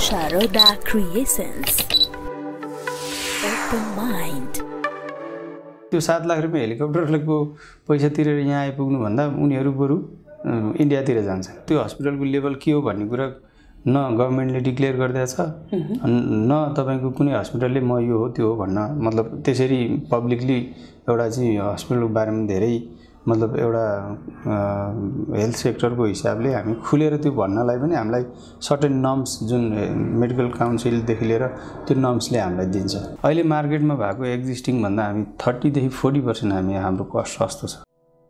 Sharoda Creations. Open mind. त्यो 7 लाख रुपैयाँ हेलिकप्टरको पैसा तिरेर यहाँ आइपुग्नु भन्दा उनीहरू बरु इन्डियातिर जान्छ। त्यो हस्पिटलको लेभल के हो भन्ने कुरा न गभर्नमेन्टले डिक्लेयर गर्दैछ न तपाईको कुनै हस्पिटलले म यो हो त्यो हो भन्न मतलब त्यसरी पब्लिकली एउटा चाहिँ हस्पिटलको बारेमा धेरै मतलब एउटा हेल्थ सेक्टरको हिसाबले हामी खुलेर त्यो भन्नलाई पनि हामीलाई सर्टेन नर्म्स जुन मेडिकल काउन्सिलदेखि लिएर त्यो नर्म्सले हामीलाई दिन्छ। अहिले मार्केटमा भएको एक्जिस्टिङ भन्दा हामी 30 देखि 40% हाम्रो कस्ट सस्तो छ।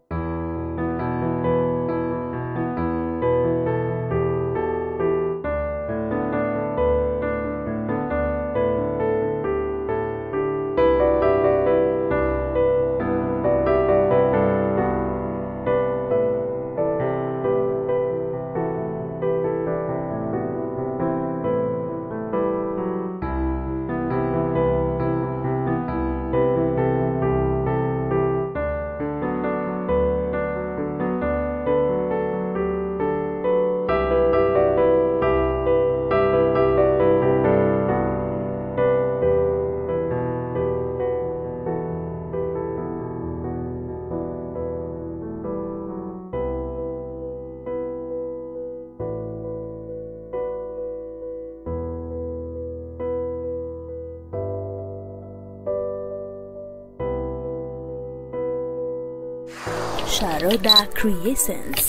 Sharoda Creations.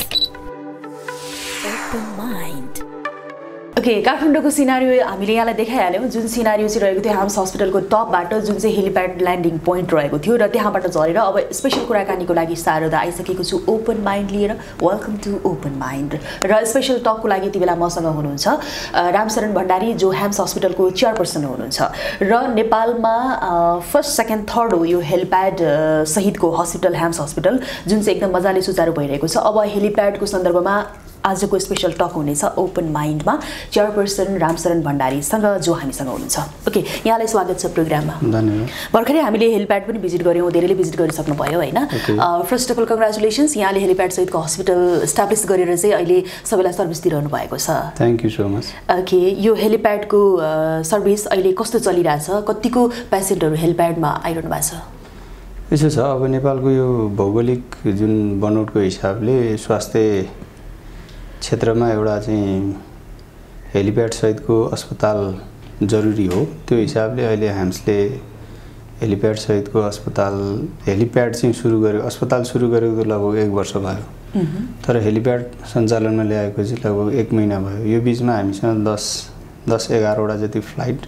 Open mind. Okay काठमाडौँको सिनारियो हामीले यहाँलाई देखाइहाल्यौँ। जुन सिनारियो चाहिँ रहेको थियो हाम्स हस्पिटलको टपबाट जुन चाहिँ हेलिप्याड ल्यान्डिङ पोइन्ट रहेको थियो र त्यहाँबाट झरेर अब स्पेशल कुराकानीको लागि शारदा आइसकेको छु ओपन माइन्ड लिएर। Welcome to open mind. र स्पेशल टकको लागि यति बेला मसँग हुनुहुन्छ रामशरण भण्डारी जो हाम्स हस्पिटलको चेयरपर्सन हुनुहुन्छ र नेपालमा फर्स्ट सेकेन्ड थर्ड हो यो हेलिप्याड सहितको हस्पिटल हाम्स हस्पिटल जुन चाहिँ एकदम मजाले सुचारू भइरहेको छ। अब हेलिप्याडको सन्दर्भमा आजको स्पेशल टक हुनेछ ओपन माइन्डमा चेयरपर्सन रामशरण भण्डारीसँग जो हामीसँग हुनुहुन्छ। ओके यहाँलाई स्वागत छ प्रोग्राममा। धन्यवाद। भर्खरै हामीले हेलिप्याड पनि भिजिट गऱ्यौँ, धेरैले भिजिट गरिसक्नुभयो होइन। फर्स्ट अफ अल कङ्ग्रेचुलेसन्स, यहाँले हेलिप्याड सहितको हस्पिटल इस्टाब्लिस गरेर चाहिँ अहिले सबैलाई सर्भिस दिइरहनु भएको छ। Thank you so much. Okay यो हेलिप्याडको सर्भिस अहिले कस्तो चलिरहेछ, कतिको पेसेन्टहरू हेलिप्याडमा आइरहनु भएको छ? यसो छ, अब नेपालको यो भौगोलिक जुन बनोटको हिसाबले स्वास्थ्य क्षेत्रमा एउटा चाहिँ हेलिप्याड सहितको अस्पताल जरुरी हो। त्यो हिसाबले अहिले हाम्सले हेलिप्याड सहितको हेलिप्याड चाहिँ अस्पताल सुरु गरेको लगभग 1 वर्ष भयो। तर हेलिप्याड सञ्चालनमा ल्याएको चाहिँ लगभग 1 महिना भयो। यो बिचमा हामीसँग 10-11 वटा जति फ्लाइट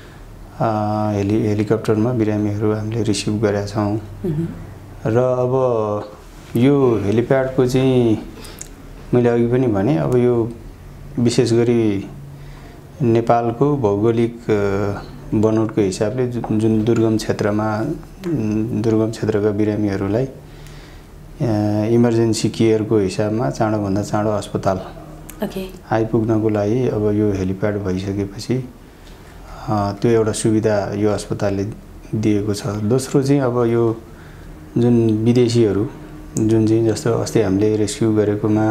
हेलिकप्टरमा बिरामीहरू हामीले रिसिभ गरेका छौँ। र अब यो हेलिप्याडको चाहिँ मैले अघि पनि भने अब यो विशेष गरी नेपालको भौगोलिक बनोटको हिसाबले जुन दुर्गम क्षेत्रका बिरामीहरूलाई इमर्जेन्सी केयरको हिसाबमा चाँडोभन्दा चाँडो अस्पताल आइपुग्नको लागि अब यो हेलिप्याड भइसकेपछि त्यो एउटा सुविधा यो अस्पतालले दिएको छ। दोस्रो चाहिँ अब यो जुन विदेशीहरू जुन चाहिँ जस्तो अस्ति हामीले रेस्क्यु गरेकोमा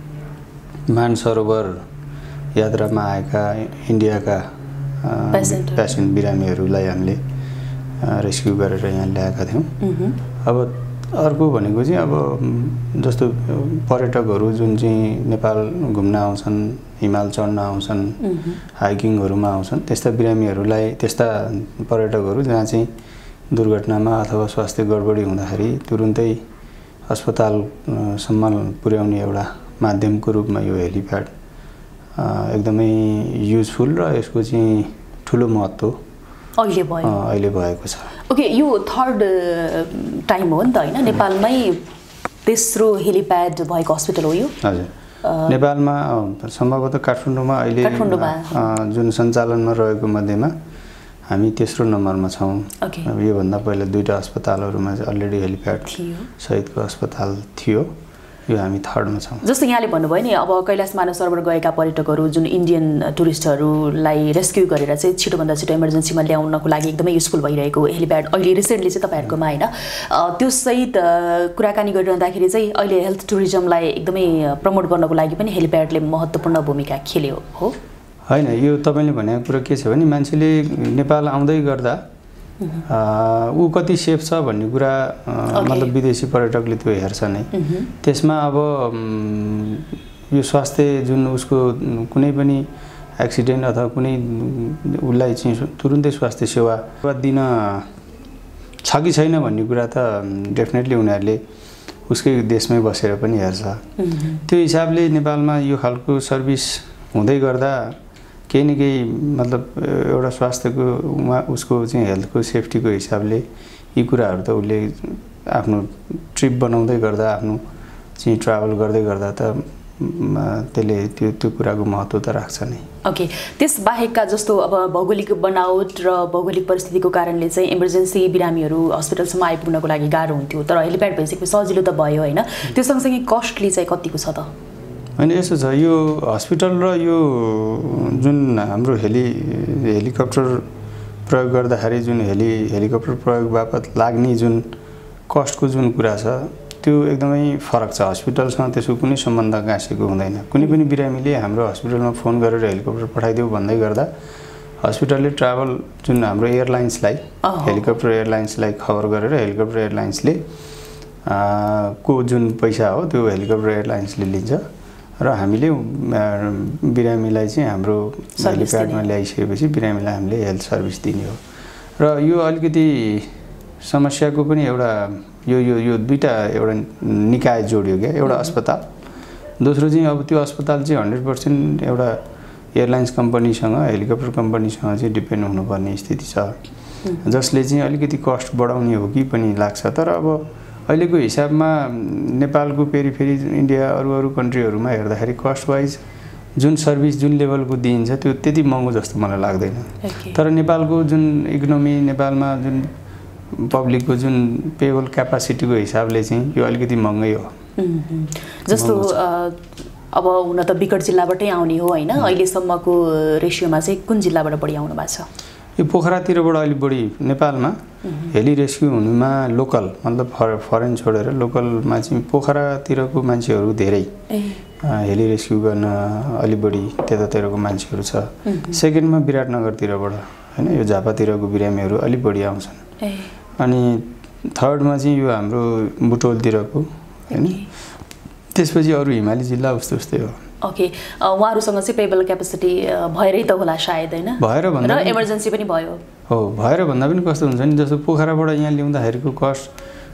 मानसरोवर यात्रामा आएका इन्डियाका पेसेन्ट बिरामीहरूलाई हामीले रेस्क्यु गरेर यहाँ ल्याएका थियौँ। अब अर्को भनेको चाहिँ अब जस्तो पर्यटकहरू जुन चाहिँ नेपाल घुम्न आउँछन्, हिमाल चढ्न आउँछन्, हाइकिङहरूमा आउँछन्, त्यस्ता बिरामीहरूलाई, त्यस्ता पर्यटकहरू जहाँ चाहिँ दुर्घटनामा अथवा स्वास्थ्य गडबडी हुँदाखेरि तुरुन्तै अस्पतालसम्म पुर्याउने एउटा माध्यमको रूपमा यो हेलिप्याड एकदमै युजफुल र यसको चाहिँ ठुलो महत्त्व अहिले भएको छ। ओके यो थर्ड टाइम हो नि त होइन नेपालमै तेस्रो हेलिप्याड भएको हस्पिटल हो यो? हजुर, नेपालमा सम्भवतः काठमाडौँमा अहिले जुन सञ्चालनमा रहेको मध्येमा हामी तेस्रो नम्बरमा छौँ। योभन्दा पहिला 2टा अस्पतालहरूमा चाहिँ अलरेडी हेलिप्याड सहितको अस्पताल थियो, यो हामी थर्डमा छौँ। जस्तो यहाँले भन्नुभयो नि अब कैलाश मानसरोवर गएका पर्यटकहरू जुन इन्डियन टुरिस्टहरूलाई रेस्क्यु गरेर चाहिँ छिटोभन्दा छिटो इमर्जेन्सीमा ल्याउनको लागि एकदमै युजफुल भइरहेको हेलिप्याड अहिले रिसेन्टली चाहिँ तपाईँहरूकोमा होइन त्यो सहित कुराकानी गरिरहँदाखेरि चाहिँ अहिले हेल्थ टुरिज्मलाई एकदमै प्रमोट गर्नको लागि पनि हेलिप्याडले महत्त्वपूर्ण भूमिका खेल्यो हो? होइन यो तपाईँले भनेको कुरा के छ भने मान्छेले नेपाल आउँदै गर्दा ऊ कति सेफ छ भन्ने कुरा मतलब विदेशी पर्यटकले त्यो हेर्छ नै। त्यसमा अब यो स्वास्थ्य जुन उसको कुनै पनि एक्सिडेन्ट अथवा कुनै उसलाई चाहिँ तुरुन्तै स्वास्थ्य सेवा दिन छ कि छैन भन्ने कुरा त डेफिनेटली उनीहरूले उसकै देशमै बसेर पनि हेर्छ। त्यो हिसाबले नेपालमा यो खालको सर्भिस हुँदै गर्दा केही न केही मतलब एउटा स्वास्थ्यको उसको चाहिँ हेल्थको सेफ्टीको हिसाबले यी कुराहरू त उसले आफ्नो ट्रिप बनाउँदै गर्दा आफ्नो चाहिँ ट्राभल गर्दै गर्दा त त्यसले त्यो कुराको महत्त्व त राख्छ नै। ओके, त्यस बाहेकका जस्तो अब भौगोलिक बनावट र भौगोलिक परिस्थितिको कारणले चाहिँ इमर्जेन्सी बिरामीहरू हस्पिटलसम्म आइपुग्नको लागि गाह्रो हुन्थ्यो, तर हेलिप्याड भइसकेपछि सजिलो त भयो होइन। त्यो सँगसँगै कस्टली चाहिँ कतिको छ त? होइन यसो छ, यो हस्पिटल र यो जुन हाम्रो हेलिकप्टर प्रयोग गर्दाखेरि जुन हेलिकप्टर प्रयोग बापत लाग्ने जुन कस्टको जुन कुरा छ त्यो एकदमै फरक छ। हस्पिटलसँग त्यसको कुनै सम्बन्ध गाँसेको हुँदैन। कुनै पनि बिरामीले हाम्रो हस्पिटलमा फोन गरेर हेलिकप्टर पठाइदेऊ भन्दै गर्दा हस्पिटलले ट्राभल जुन हाम्रो एयरलाइन्सलाई हेलिकप्टर एयरलाइन्सलाई खबर गरेर हेलिकप्टर एयरलाइन्सले को जुन पैसा हो त्यो हेलिकप्टर एयरलाइन्सले लिन्छ र हामीले बिरामीलाई चाहिँ हाम्रो हेलिप्याडमा ल्याइसकेपछि बिरामीलाई हामीले हेल्थ सर्भिस दिने हो। र यो अलिकति समस्याको पनि एउटा यो दुईटा एउटा निकाय जोडियो क्या, एउटा अस्पताल, दोस्रो चाहिँ अब त्यो अस्पताल चाहिँ 100% एउटा एयरलाइन्स कम्पनीसँग हेलिकप्टर कम्पनीसँग चाहिँ डिपेन्ड हुनुपर्ने स्थिति छ, जसले चाहिँ अलिकति कस्ट बढाउने हो कि पनि लाग्छ। तर अब अहिलेको हिसाबमा नेपालको पेरिफेरी इन्डिया अरू कन्ट्रीहरूमा हेर्दाखेरि कस्ट वाइज जुन सर्भिस जुन लेभलको दिइन्छ त्यो त्यति महँगो जस्तो मलाई लाग्दैन। तर नेपालको जुन इकोनोमी, नेपालमा जुन पब्लिकको जुन पेबल क्यापासिटीको हिसाबले चाहिँ यो अलिकति महँगै हो। जस्तो अब हुन त विकट जिल्लाबाटै आउने हो होइन, अहिलेसम्मको रेसियोमा चाहिँ कुन जिल्लाबाट बढी आउनु भएको छ? यो पोखरातिरबाट अलिक बढी नेपालमा हेली रेस्क्यु हुनुमा लोकल मतलब फरेन छोडेर लोकलमा चाहिँ पोखरातिरको मान्छेहरू धेरै हेली रेस्क्यु गर्न अलि बढी त्यतातिरको मान्छेहरू छ। सेकेन्डमा विराटनगरतिरबाट होइन, यो झापातिरको बिरामीहरू अलि बढी आउँछन्। अनि थर्डमा चाहिँ यो हाम्रो बुटोलतिरको होइन, त्यसपछि अरू हिमाली जिल्ला उस्तै हो। ओके, उहाँहरूसँग चाहिँ पेबल क्यापेसिटी भएरै त होला सायद होइन, भएर भन्दा र इमर्जेन्सी पनि भयो हो। भएर भन्दा पनि कस्तो हुन्छ नि, जस्तो पोखराबाट यहाँ ल्याउँदाखेरिको कस्ट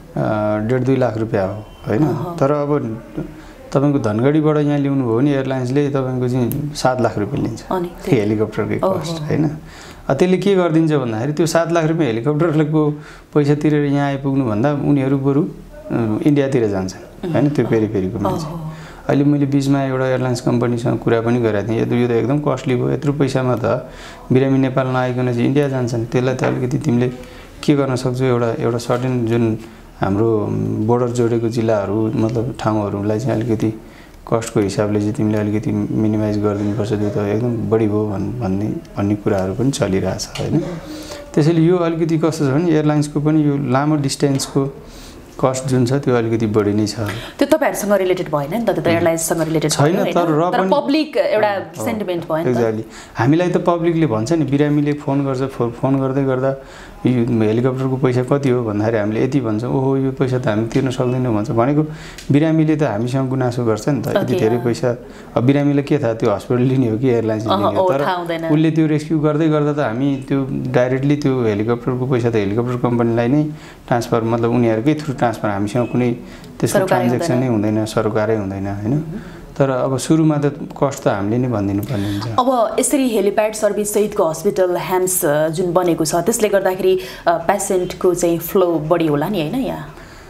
1.5-2 लाख रुपियाँ हो होइन। तर अब तपाईँको धनगढीबाट यहाँ ल्याउनु भयो भने एयरलाइन्सले तपाईँको चाहिँ 7 लाख रुपियाँ लिन्छ हेलिकप्टरकै कस्ट होइन। त्यसले के गरिदिन्छ भन्दाखेरि त्यो 7 लाख रुपियाँ हेलिकप्टरको पैसा तिरेर यहाँ आइपुग्नुभन्दा उनीहरू बरु इन्डियातिर जान्छन् होइन, त्यो पेरिफेरीको मान्छे। अहिले मैले बिचमा एउटा एयरलाइन्स कम्पनीसँग कुरा पनि गरेको थिएँ, यो त एकदम कस्टली भयो, यत्रो पैसामा त बिरामी नेपाल नआइकन चाहिँ इन्डिया जान्छन्, त्यसलाई त अलिकति तिमीले के गर्न सक्छौ, एउटा सर्टेन जुन हाम्रो बोर्डर जोडेको जिल्लाहरू मतलब ठाउँहरूलाई चाहिँ अलिकति कस्टको हिसाबले चाहिँ तिमीले अलिकति मिनिमाइज गरिदिनुपर्छ, त्यो त एकदम बढी भयो भन्ने कुराहरू पनि चलिरहेछ होइन। त्यसैले यो अलिकति कस्तो छ भने एयरलाइन्सको पनि यो लामो डिस्टेन्सको कस्ट जुन छ त्यो अलिकति बढी नै छ। त्यो तपाईँहरूसँग रिलेटेड भएन नि त, त्यो त एयरलाइन्ससँग रिलेटेड छैन, तर पब्लिक एउटा सेन्टिमेन्ट भयो नि त। एक्ज्याक्टली, हामीलाई त पब्लिकले भन्छ नि, बिरामीले फोन गर्छ, फोन गर्दै गर्दा यो हेलिकप्टरको पैसा कति हो भन्दाखेरि हामीले यति भन्छौँ, ओहो यो पैसा त हामी तिर्न सक्दैनौँ भन्छ। भनेको बिरामीले त हामीसँग गुनासो गर्छ नि त, यति धेरै पैसा। अब बिरामीलाई के थाहा त्यो हस्पिटल लिने हो कि एयरलाइन्सले लिने हो, तर उसले त्यो रेस्क्यु गर्दै गर्दा त हामी त्यो डाइरेक्टली त्यो हेलिकप्टरको पैसा त हेलिकप्टर कम्पनीलाई नै ट्रान्सफर मतलब उनीहरूकै थ्रु ट्रान्सफर, हामीसँग कुनै त्यसको ट्रान्जेक्सन नै हुँदैन, सरोकारै हुँदैन होइन। तर अब सुरुमा त कस्ट त हामीले नै भनिदिनु पर्ने हुन्छ। अब यसरी हेलिप्याड सर्भिस सहितको हस्पिटल ह्याम्स जुन बनेको छ त्यसले गर्दाखेरि पेसेन्टको चाहिँ फ्लो बढी होला नि होइन यहाँ?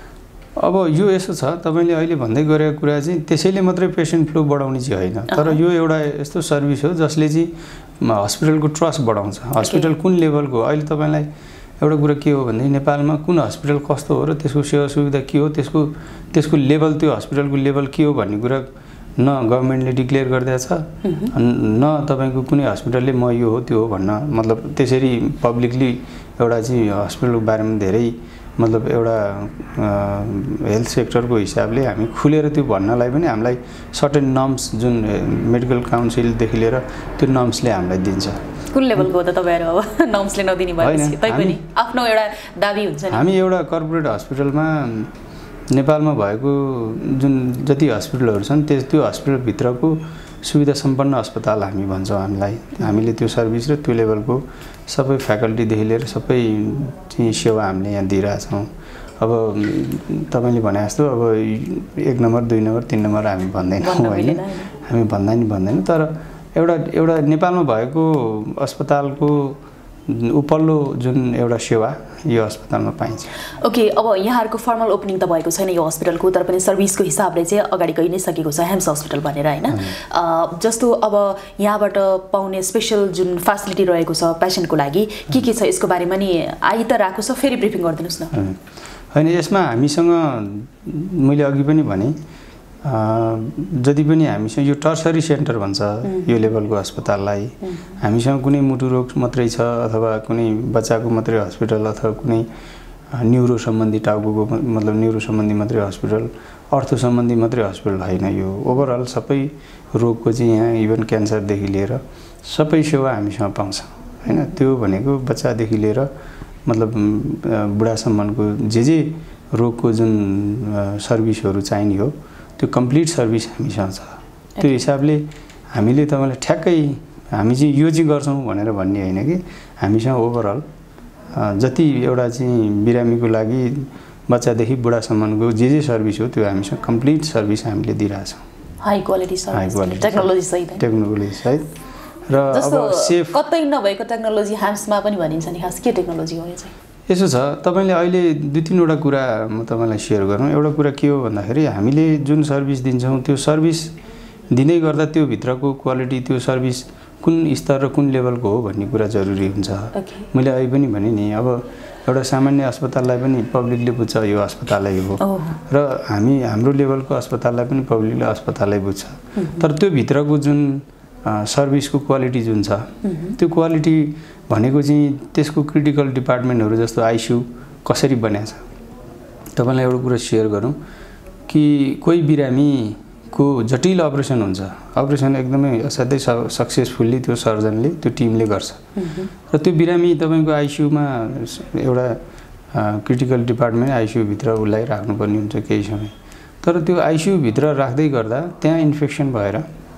अब यो यसो छ, तपाईँले अहिले भन्दै गरेको कुरा चाहिँ त्यसैले मात्रै पेसेन्ट फ्लो बढाउने चाहिँ होइन, तर यो एउटा यस्तो सर्भिस हो जसले चाहिँ हस्पिटलको ट्रस्ट बढाउँछ। हस्पिटल कुन लेभलको, अहिले तपाईँलाई एउटा कुरा के हो भने नेपालमा कुन हस्पिटल कस्तो हो र त्यसको सेवा सुविधा के हो, त्यसको लेभल, त्यो हस्पिटलको लेभल के हो भन्ने कुरा न गभर्मेन्टले डिक्लेयर गरिदिएको छ, न तपाईँको कुनै हस्पिटलले म यो हो त्यो हो भन्न मतलब त्यसरी पब्लिकली एउटा चाहिँ हस्पिटलको बारेमा धेरै मतलब एउटा हेल्थ सेक्टरको हिसाबले हामी खुलेर त्यो भन्नलाई पनि हामीलाई सर्टेन नर्म्स जुन मेडिकल काउन्सिलदेखि लिएर त्यो नर्म्सले हामीलाई दिन्छ। कुन लेभलको हो त तपाईँहरू अब नर्म्सले नदिने भएपछि तैपनि आफ्नो एउटा दाबी हुन्छ नि। हामी एउटा कर्पोरेट हस्पिटलमा नेपालमा भएको जुन जति हस्पिटलहरू छन् त्यो हस्पिटलभित्रको सुविधा सम्पन्न अस्पताल हामी भन्छौँ। हामीले त्यो सर्भिस र त्यो लेभलको सबै फ्याकल्टीदेखि लिएर सबै चाहिँ सेवा हामीले यहाँ दिइरहेछौँ। अब तपाईँले भने जस्तो अब 1 नम्बर 2 नम्बर 3 नम्बर हामी भन्दैनौँ होइन, हामी भन्दैन तर एउटा नेपालमा भएको अस्पतालको उपल्लो जुन एउटा सेवा यो अस्पतालमा पाइन्छ। ओके, अब यहाँहरूको फर्मल ओपनिङ त भएको छैन यो हस्पिटलको, तर पनि सर्भिसको हिसाबले चाहिँ अगाडि गइ नै सकेको छ हेम्स हस्पिटल भनेर होइन। जस्तो अब यहाँबाट पाउने स्पेसल जुन फेसिलिटी रहेको छ पेसेन्टको लागि के छ यसको बारेमा नि आइ त रहेको छ, फेरि ब्रिफिङ गरिदिनुहोस् न। होइन, यसमा हामीसँग मैले अघि पनि भने जति पनि हामीसँग यो टर्सरी सेन्टर भन्छ यो लेभलको अस्पताललाई, हामीसँग कुनै मुटु रोग मात्रै छ अथवा कुनै बच्चाको मात्रै हस्पिटल अथवा कुनै न्युरो सम्बन्धी टाउको मतलब न्युरो सम्बन्धी मात्रै हस्पिटल, अर्थो सम्बन्धी मात्रै हस्पिटल होइन। यो ओभरअल सबै रोगको चाहिँ यहाँ इभन क्यान्सरदेखि लिएर सबै सेवा हामीसँग पाउँछ होइन। त्यो भनेको बच्चादेखि लिएर मतलब बुढासम्मको जे रोगको जुन सर्भिसहरू चाहिने हो त्यो कम्प्लिट सर्भिस हामीसँग छ। त्यो हिसाबले हामीले तपाईँलाई ठ्याक्कै हामी चाहिँ यो चाहिँ गर्छौँ भनेर भन्ने होइन कि हामीसँग ओभरअल जति एउटा चाहिँ बिरामीको लागि बच्चादेखि बुढासम्मको जे सर्भिस हो त्यो हामीसँग कम्प्लिट सर्भिस हामीले दिइरहेछौँ। हाई क्वालिटी सर्भिस, टेक्नोलोजी सहित र अब सेफ कतै नभएको टेक्नोलोजी हेम्समा पनि भनिन्छ नि। खास के टेक्नोलोजी हो यो चाहिँ? यसो छ, तपाईँले अहिले 2-3वटा कुरा म तपाईँलाई सेयर गरौँ। एउटा कुरा के हो भन्दाखेरि हामीले जुन सर्भिस दिन्छौँ त्यो सर्भिस दिँदै गर्दा त्यो भित्रको क्वालिटी त्यो सर्भिस कुन स्तर र कुन लेभलको हो भन्ने कुरा जरुरी हुन्छ। मैले अहिले पनि भने नि अब एउटा सामान्य अस्पताललाई पनि पब्लिकले बुझ्छ यो अस्पतालै हो र हाम्रो लेभलको अस्पताललाई पनि पब्लिकले अस्पतालै बुझ्छ। तर त्यो भित्रको जुन सर्भिसको क्वालिटी जुन छ त्यो क्वालिटी भनेको चाहिँ त्यसको क्रिटिकल डिपार्टमेन्टहरू जस्तो आइसियु कसरी बन्याछ। तपाईँलाई एउटा कुरा सेयर गरौँ कि कोही बिरामीको जटिल अपरेसन हुन्छ, अपरेसन एकदमै असाध्यै सक्सेसफुल्ली त्यो सर्जनले त्यो टिमले गर्छ र त्यो बिरामी तपाईँको आइसियुमा एउटा क्रिटिकल डिपार्टमेन्ट आइसियुभित्र उसलाई राख्नुपर्ने हुन्छ केही समय। तर त्यो आइसियुभित्र राख्दै गर्दा त्यहाँ इन्फेक्सन भएर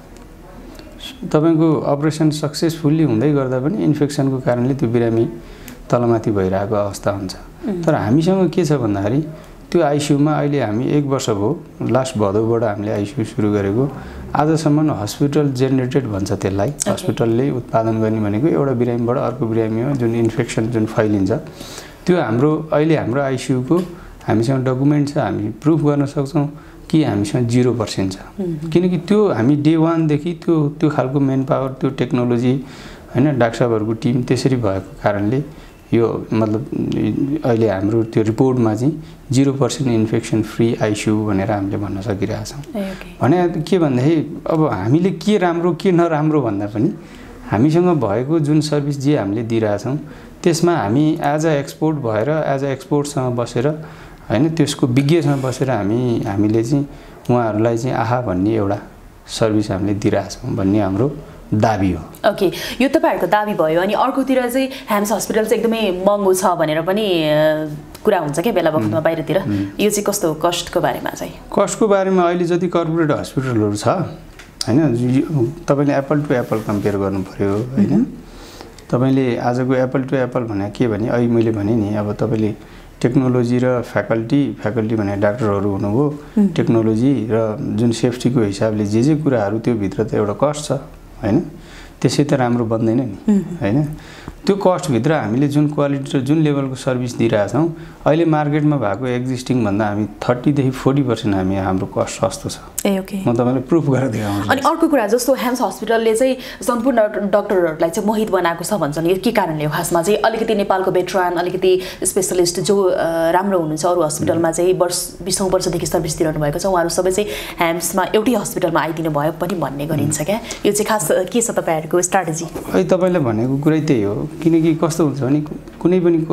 तपाईको अपरेसन सक्सेसफुल्ली हुँदै गर्दा पनि इन्फेक्सनको कारणले त्यो बिरामी तलमाथि भइरहेको अवस्था हुन्छ। तर हामीसँग के छ भन्दाखेरि त्यो आइसियुमा अहिले हामी 1 वर्ष भयो, लास्ट भदौबाट हामीले आइसियु सुरु गरेको। आजसम्म हस्पिटल जेनेरेटेड भन्छ त्यसलाई, हस्पिटलले उत्पादन गर्ने भनेको एउटा बिरामीबाट अर्को बिरामीमा जुन इन्फेक्सन जुन फैलिन्छ त्यो अहिले हाम्रो आइसियुको हामीसँग डकुमेन्ट छ, हामी प्रुफ गर्न सक्छौँ कि हामीसँग 0% छ। किनकि त्यो हामी डे 1 देखि त्यो खालको मेन पावर त्यो टेक्नोलोजी हैन डाक्टर साहबहरुको टिम त्यसरी भएको कारणले यो मतलब अहिले हाम्रो त्यो रिपोर्टमा चाहिँ 0% इन्फेक्सन फ्री आइसियु भनेर हामीले भन्न सकिरहेका छौं। भने के भन्दाखेरि अब हामीले के राम्रो के नराम्रो भन्दा पनि हामीसँग भएको जुन सर्भिस जे हामीले दिइरहेका छौं त्यसमा हामी एज अ एक्सपोर्ट भएर एज अ एक्सपोर्टसँग बसेर हैन त्यसको विज्ञसँग बसेर हामीले चाहिँ उहाँहरुलाई चाहिँ आहा भन्ने एउटा सर्भिस हामीले दिइरहेका छौं भन्ने हाम्रो दाबी हो। ओके, यो तपाईहरुको दाबी भयो। अनि अर्कोतिर चाहिँ हेम्स हस्पिटल चाहिँ एकदमै महँगो छ भनेर पनि कुरा हुन्छ के बेला बखतमा बाहिरतिर। यो चाहिँ कस्तो कस्टको बारेमा चाहिँ? कस्टको बारेमा अहिले जति कर्पोरेट हस्पिटलहरु छ हैन, तपाईले एप्पल टु एप्पल कम्पेयर गर्नु पर्यो हैन। तपाईले आजको एप्पल टु एप्पल भने के भने अहिले मैले भने नि अब तपाईले टेक्नोलोजी र फ्याकल्टी भने डाक्टरहरु हुनुभयो, टेक्नोलोजी र जुन सेफ्टीको हिसाबले जे कुराहरु त्यो भित्र त एउटा कस्ट छ हैन, त्यसै त राम्रो बन्दैन नि हैन। त्यो कस्ट भित्र हामीले जुन क्वालिटी र जुन लेभलको सर्भिस दिइरहेका छौं अहिले मार्केटमा भएको एक्जिस्टिङ भन्दा हामी 30 देखि 40% हाम्रो कस्ट सस्तो छ। ओके, म तपाईलाई प्रुफ गरेर देखाउँछु। अनि अर्को कुरा जस्तो हेम्स हस्पिटलले चाहिँ सम्पूर्ण डाक्टरहरुलाई चाहिँ मोहित बनाएको छ भन्छन्, यो के कारणले हो? खासमा चाहिँ अलिकति नेपालको भेटरान अलिकति स्पेशलिस्ट जो राम्रो हुनुहुन्छ अरु हस्पिटलमा चाहिँ 20 वर्षदेखि सर्भिस दिइरहनु भएको छ, उहाँहरु सबै चाहिँ हेम्समा एउटै हस्पिटलमा आइदिनु भयो पनि भन्ने गरिन्छ क्या। यो चाहिँ खास के छ तपाईहरुको स्ट्र्याटेजी? अहिले तपाईले भनेको कुरै त्यही हो। किनकि कस्तो हुन्छ भने कुनै पनि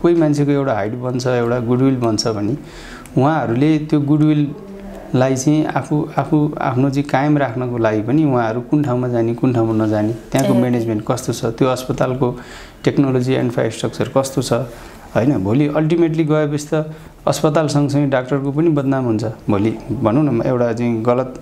कोही मान्छेको एउटा हाइट बन्छ एउटा गुडविल बन्छ भने उहाँहरूले त्यो गुडविललाई चाहिँ आफ्नो चाहिँ कायम राख्नको लागि पनि उहाँहरू कुन ठाउँमा जाने कुन ठाउँमा नजाने त्यहाँको म्यानेजमेन्ट कस्तो छ त्यो अस्पतालको टेक्नोलोजी इन्फ्रास्ट्रक्चर कस्तो छ हैन भोलि अल्टिमेटली गएपछि त अस्पताल सँगसँगै डाक्टरको पनि बदनाम हुन्छ भोलि भनौँ न एउटा चाहिँ गलत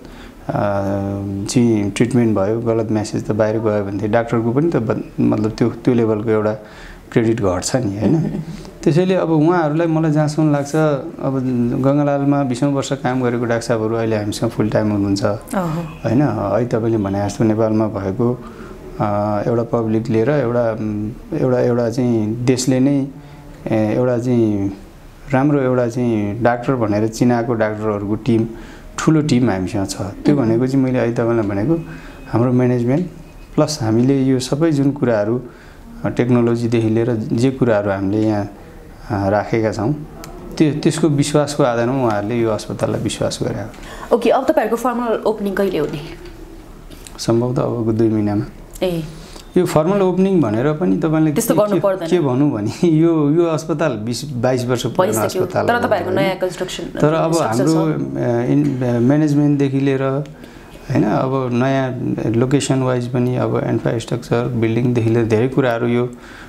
चाहिँ ट्रिटमेन्ट भयो गलत मेसेज त बाहिर गयो भने चाहिँ डाक्टरको पनि त मतलब त्यो लेभलको एउटा क्रेडिट घट्छ नि हैन त्यसैले अब उहाँहरूलाई मलाई जहाँसम्म लाग्छ अब गङ्गालालमा 20औं वर्ष काम गरेको डाक्टर साहबहरू अहिले हामीसँग फुल टाइम हुनुहुन्छ हैन अहिले तपाईँले भने जस्तो नेपालमा भएको एउटा पब्लिक लिएर एउटा चाहिँ देशले नै एउटा चाहिँ राम्रो एउटा चाहिँ डाक्टर भनेर चिनाएको डाक्टरहरूको टिम ठुलो टिम हामीसँग छ त्यो भनेको चाहिँ मैले अहिले तपाईँलाई भनेको हाम्रो म्यानेजमेन्ट प्लस हामीले यो सबै जुन कुराहरू टेक्नोलोजीदेखि लिएर जे कुराहरू हामीले यहाँ राखेका छौँ त्यसको विश्वासको आधारमा उहाँहरूले यो अस्पताललाई विश्वास गरे ओके अब तपाईँहरूको फर्मल ओपनिङ कहिले हुने सम्भवतः अबको 2 महिनामा यो फर्मल ओपनिङ भनेर पनि तपाईँले त्यस्तो गर्नु पर्दैन के भनौँ भने यो अस्पताल 22 वर्ष पुरानो अस्पताल तर तपाईँहरूको नयाँ कन्स्ट्रक्सन तर अब हाम्रो म्यानेजमेन्टदेखि लिएर हैन अब नयाँ लोकेसन वाइज पनि अब इन्फ्रास्ट्रक्चर बिल्डिङदेखि लिएर धेरै कुराहरू यो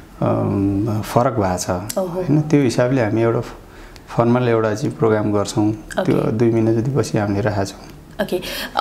फरक भएको छ हैन त्यो हिसाबले हामी एउटा फर्मल एउटा चाहिँ प्रोग्राम गर्छौँ त्यो 2 महिना जति पछि हामीले राखेका छौँ ओके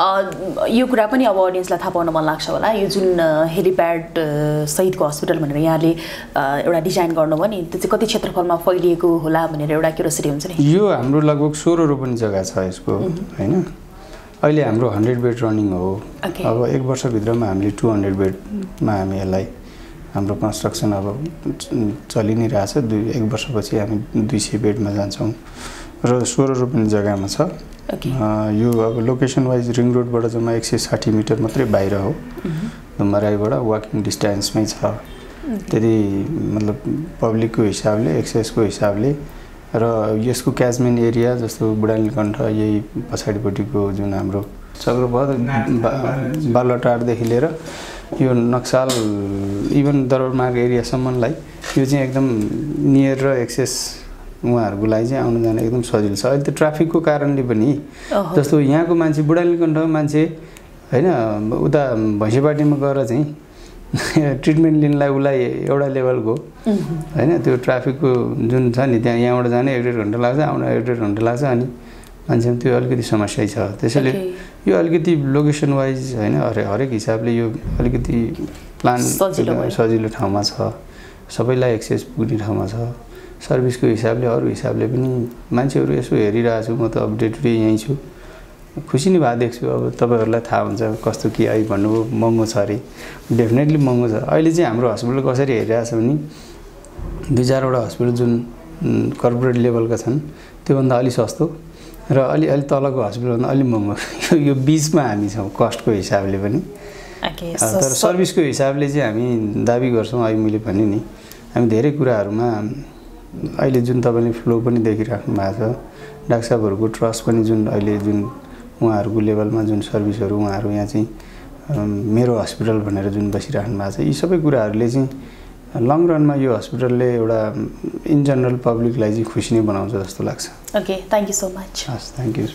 यो कुरा पनि अब अडियन्सलाई थाहा पाउन मन लाग्छ होला यो जुन हेलिप्याड सहितको हस्पिटल भनेर यहाँले एउटा डिजाइन गर्नुभयो नि त्यो चाहिँ कति क्षेत्रफलमा फैलिएको होला भनेर एउटा क्युरियोसिटी हुन्छ नि यो हाम्रो लगभग 16 रोपनी जग्गा छ यसको हैन अहिले हाम्रो 100 बेड रनिङ हो अब 1 वर्षभित्रमा हामीले 200 बेडमा हामी यसलाई हाम्रो कन्स्ट्रक्सन अब चलि नै रहेछ 1 वर्षपछि हामी 200 बेडमा जान्छौँ र 16 रोपनी जग्गामा छ यो अब लोकेसन वाइज रिङ रोडबाट जम्मा 160 मिटर मात्रै बाहिर हो मराईबाट वाकिङ डिस्टेन्समै छ त्यति मतलब पब्लिकको हिसाबले एक्सेसको हिसाबले र यसको क्याचमेन्ट एरिया जस्तो बुढानीलकण्ठ यही पछाडिपट्टिको जुन हाम्रो चक्रपथ बालुवाटारदेखि लिएर यो नक्साल इभन दरबारमार्ग एरियासम्मलाई यो चाहिँ एकदम नियर र एक्सेस उहाँहरूको लागि चाहिँ आउनु जानु एकदम सजिलो छ अहिले त ट्राफिकको कारणले पनि जस्तो यहाँको मान्छे बुढानीलकण्ठको मान्छे हैन उता भैँसेपाटीमा गएर चाहिँ ट्रिटमेन्ट लिनलाई उसलाई एउटा लेभलको हैन त्यो ट्राफिकको जुन छ नि त्यहाँ यहाँबाट जाने 1.5 घण्टा लाग्छ आउन 1.5 घण्टा लाग्छ अनि मान्छेमा त्यो अलिकति समस्या छ त्यसैले यो अलिकति लोकेसन वाइज हैन हरेक हिसाबले यो अलिकति प्लान सजिलो ठाउँमा छ सबैलाई एक्सेस पुग्ने ठाउँमा छ सर्भिसको हिसाबले अरू हिसाबले पनि मान्छेहरू यसो हेरिरहेको छु म त अब डे टु डे यहीँ छु खुसी नै भए देख्छु अब तपाईँहरूलाई थाहा हुन्छ कस्तो के अहिले भन्नुभयो महँगो छ अरे डेफिनेटली महँगो छ अहिले चाहिँ हाम्रो हस्पिटल कसरी हेरिरहेको छ भने 2-4वटा हस्पिटल जुन कर्पोरेट लेभलका छन् त्योभन्दा अलि सस्तो र अलि तलको हस्पिटलभन्दा अलि महँगो यो बिचमा हामी छौँ कस्टको हिसाबले पनि तर सर्भिसको हिसाबले चाहिँ हामी दाबी गर्छौँ अहिले मैले भने नि हामी धेरै कुराहरूमा अहिले जुन तपाईँले फ्लो पनि देखिराख्नु भएको छ डाक्टर साहबहरूको ट्रस्ट पनि जुन अहिले जुन उहाँहरूको लेभलमा जुन सर्भिसहरू उहाँहरू यहाँ चाहिँ मेरो हस्पिटल भनेर जुन बसिराख्नु भएको छ यी सबै कुराहरूले चाहिँ लङ रनमा यो हस्पिटलले एउटा इन जनरल पब्लिकलाई चाहिँ खुसी नै बनाउँछ जस्तो लाग्छ okay thank you so much हस् thank you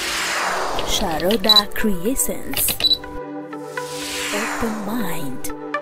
Sharoda Creations. Open mind.